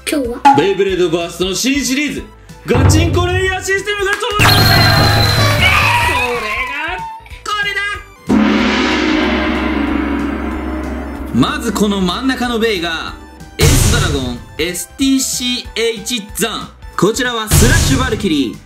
今日はベイブレードバーストの新シリーズガチンコレイヤーシステムが届いた。これだ。まずこの真ん中のベイがエースドラゴン STCH ザン、こちらはスラッシュバルキリー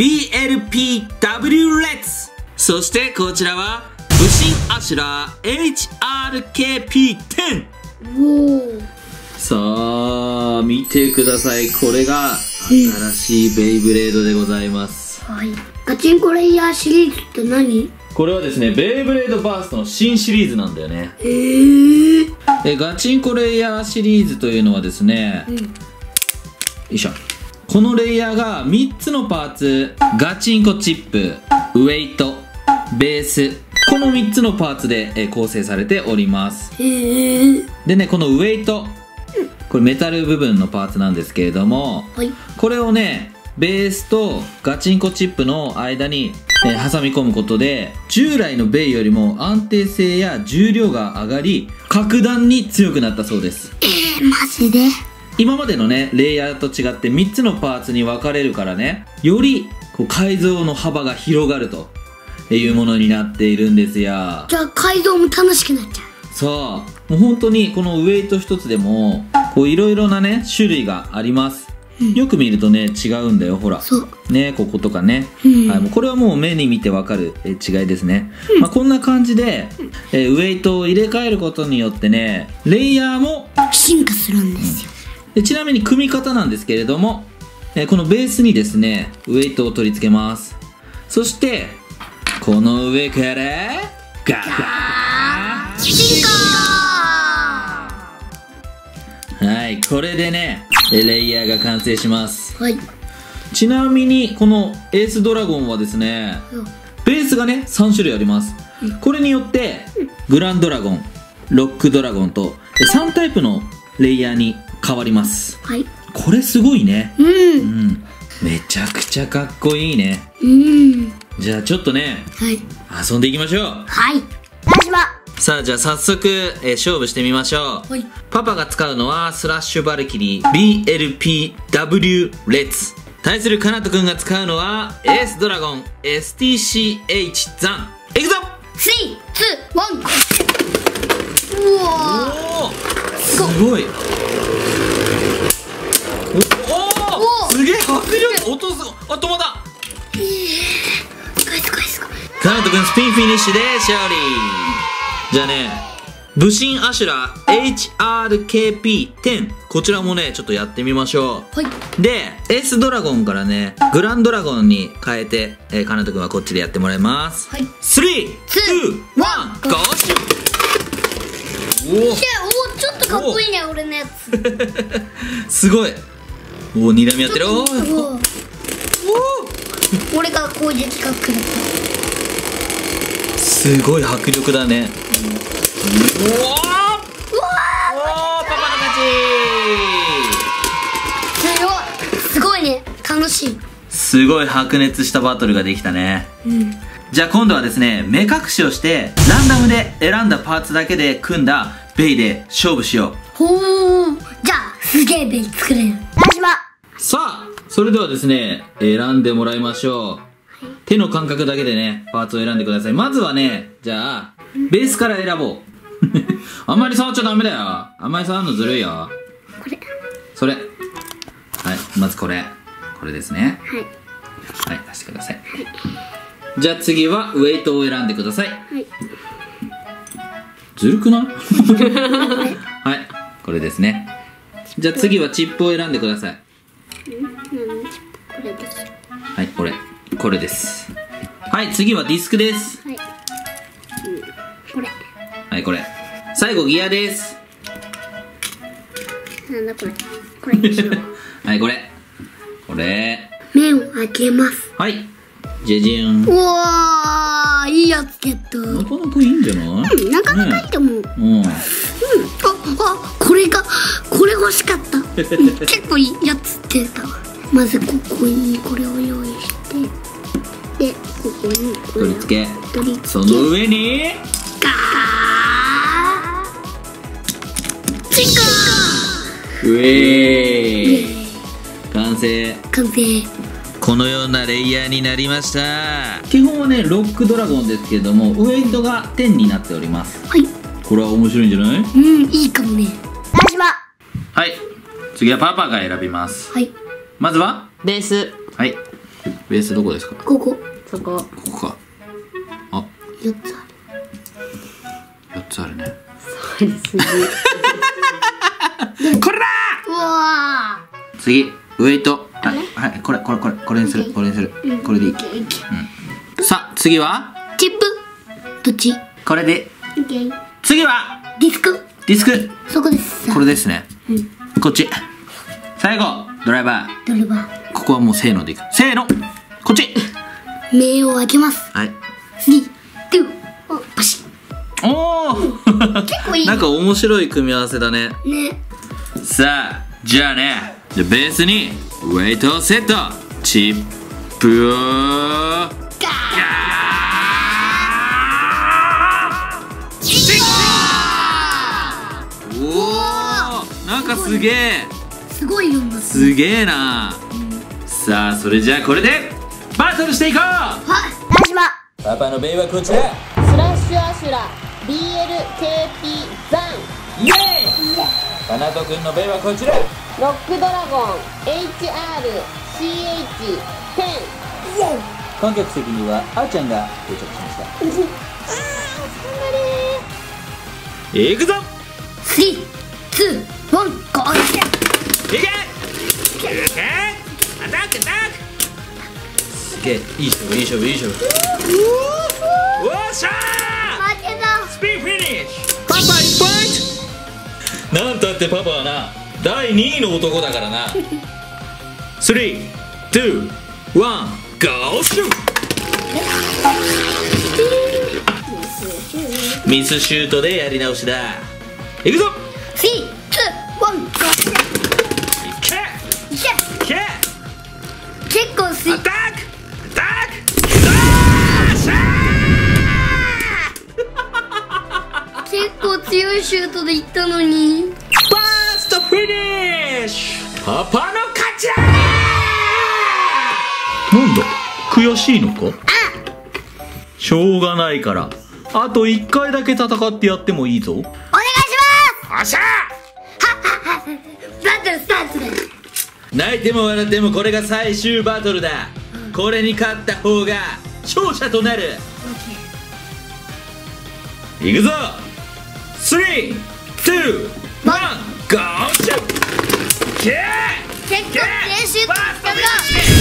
BLPW レッツ、そしてこちらは武神アシュラー HRKP10。 おお、 さあ見てください、これが新しいベイブレードでございます。 はい。ガチンコレイヤーシリーズって何？ これはですね、ベイブレードバーストの新シリーズなんだよね。ガチンコレイヤーシリーズというのはですね、よいしょ、このレイヤーが3つのパーツ、ガチンコチップ、ウェイト、ベース、この3つのパーツで構成されております。でね、このウェイト、これメタル部分のパーツなんですけれども、 はい、 これをねベースとガチンコチップの間に、挟み込むことで従来のベイよりも安定性や重量が上がり格段に強くなったそうです。 マジで？ 今までのねレイヤーと違って3つのパーツに分かれるからね、よりこう改造の幅が広がるというものになっているんですよ。 じゃあ改造も楽しくなっちゃう。 そう、もう本当にこのウェイト一つでもこういろいろなね種類があります。よく見るとね違うんだよ、ほらね、こことかね、はい、もうこれはもう目に見てわかる違いですね。まあ、こんな感じで、ウェイトを入れ替えることによってねレイヤーも進化するんですよ。 でちなみに組み方なんですけれども、このベースにですねウェイトを取り付けます。そしてこの上からガーッ進化。 はい、これでねレイヤーが完成します。 はい。 ちなみにこのエースドラゴンはですね、ベースがね3種類あります。これによってグランドラゴン、ロックドラゴンと3タイプのレイヤーに変わります。 はい。 これすごいね。めちゃくちゃかっこいいね。じゃあちょっとね、 はい、 遊んでいきましょう。 はい。お願いします。さあじゃあ早速、勝負してみましょう。 はい。 パパが使うのはスラッシュバルキリー BLPW レッツ。対するカナト君が使うのはエースドラゴン STCH ザン。いくぞ。 3、2、1。うわー、 すごい。おすげえ迫力。音すごい。あ、止まった。カナト君スピンフィニッシュで勝利。じゃあね、武神アシュラ HRKP10、 こちらもねちょっとやってみましょう。はい。でエースドラゴンからねグランドラゴンに変えて、カナト君はこっちでやってもらいます。はい。3、2、1、ゴー。お、ちょっとかっこいいね俺のやつ。 すごい。おお、2段目やってる。おお、 俺が攻撃かくれた。 すごい迫力だね。うわー、パパの勝ち。すごいね、楽しい。 すごい白熱したバトルができたね。じゃあ今度はですね目隠しをしてランダムで選んだパーツだけで組んだベイで勝負しよう。 ほー、じゃあすげえベイ作れる。お願いします。 さあそれではですね選んでもらいましょう。手の感覚だけでねパーツを選んでください。まずはね、じゃあベースから選ぼう。あんまり触っちゃダメだよ。あんまり触るのずるいよ。 これ、 それ、はい、まずこれですね。 はい、 はい、出してください。はい、じゃあ次はウェイトを選んでください。はい、ずるくない？はい、これですね。じゃあ次はチップを選んでください。 これです。 はい、これです。はい、次はディスクです。はい、 これ。 はい、これ。最後ギアです。 なんだこれ。これにしよう。 はい、これ。 目を開けます。 はい。じゃじゃん。 うわー、いいやつゲット。 なかなかいいんじゃない？ なかなかいいと思う。これ欲しかった。結構いいやつ出た。まずここにこれを用意して、でここに取り付け、その上にガーチンコ。 ェーイ。完成。 完成。 このようなレイヤーになりました。基本はねロックドラゴンですけれども、ウエイトが10になっております。 はい。 これは面白いんじゃない？ うん、いいかもね。私は。 はい、次はパパが選びます。 はい。 まずはベース。 はい、ベースどこですか？ ここ。 そこ。 ここか。あ、 4つあ 4つあるね。 そうですね。 これだる。うわー。次ウエイト。はい、これにする、これにする、これでいい。さあ次はチップ。どっち？ これで。 オッケー。 次はディスク。 ディスク。 そこです。 これですね。こっち。最後ドライバー。 ドライバー。 ここはもうせーのでいく。せーの、こっち。 目を開けます。 はい。 3、2、パシッ。 おお。 結構いい。 なんか面白い組み合わせだね。 ね。 さあじゃあね、ベースにウェイトをセット。チップをガー。おお、なんかすげえ。 すごいよ。 すげえな。さあそれじゃあこれでバトルしていこう。 はい。私は。 パパのベイはこちら。 スラッシュアシュラ BLKP ザン。 イエーイ。カナト君のベイはこちら。 ロックドラゴン HRCH10。 観客席にはあーちゃんが到着しました。いくぞ。 3、2、1、ゴー。 いけ。アタックアタック。すげえ、いい勝負いい勝負いい勝負。おっしゃー。 負けた。 スピンフィニッシュ。パパ1ポイント。なんたってパパはな第2位の男だからな。3、2、1、ゴーシュー。ミスシュートでやり直しだ。いくぞ。 3、2、1、ゴー。 いけいけ。 いけ。 結構アタックアタック。 結構強いシュートでいったのに。 ファーストフィニッシュ。パパの勝ちだ。なんだ悔しいのか。しょうがないからあと1回だけ戦ってやってもいいぞ。お願いします。おっしゃバトルスタートだ。 泣いても笑ってもこれが最終バトルだ。これに勝った方が勝者となる。いくぞ。3、2、1、ゴーシュー。 結構強いシュートだったぞ。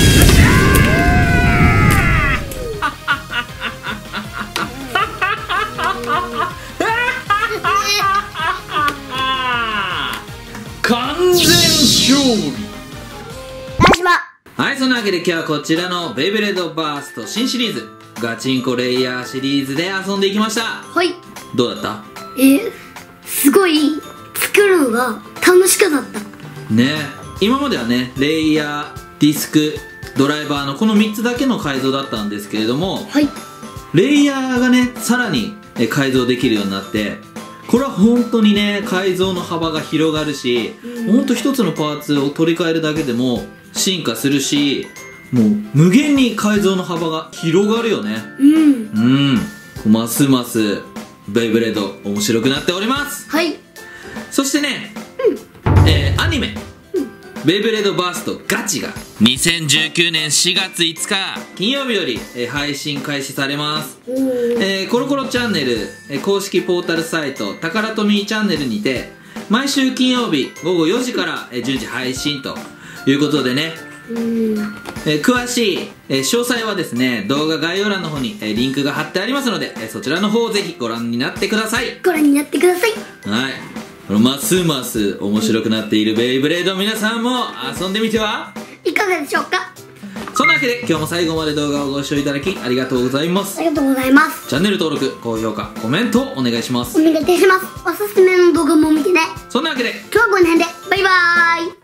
完全勝利。 私は。 はい、そんなわけで今日はこちらのベイブレードバースト新シリーズガチンコレイヤーシリーズで遊んでいきました。 はい。 どうだった？ すごい作るのが楽しくなったね。今まではねレイヤー、ディスク、ドライバーのこの3つだけの改造だったんですけれども、 はい。 レイヤーがねさらに改造できるようになって、これは本当にね改造の幅が広がるし、本当一つのパーツを取り替えるだけでも進化するし、もう無限に改造の幅が広がるよね。ますますベイブレード面白くなっております。 はい。 そしてね、アニメベイブレードバーストガチが2019年4月5日金曜日より、配信開始されます。コロコロチャンネル、公式ポータルサイトタカラトミーチャンネルにて毎週金曜日午後4時から、順次配信ということでね、詳しい、詳細はですね動画概要欄の方に、リンクが貼ってありますので、そちらの方をぜひご覧になってください。 ご覧になってください。 はい、ますます面白くなっているベイブレード、皆さんも遊んでみてはいかがでしょうか。 そんなわけで今日も最後まで動画をご視聴いただきありがとうございます。 ありがとうございます。 チャンネル登録、高評価、コメントお願いします。 お願いいたします。おすすめの動画も見てね。 そんなわけで今日はこの辺でバイバーイ。